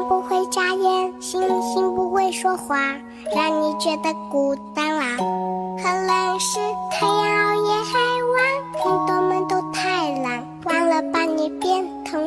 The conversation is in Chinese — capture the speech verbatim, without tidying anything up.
不会眨眼，星星不会说话，让你觉得孤单啦。很冷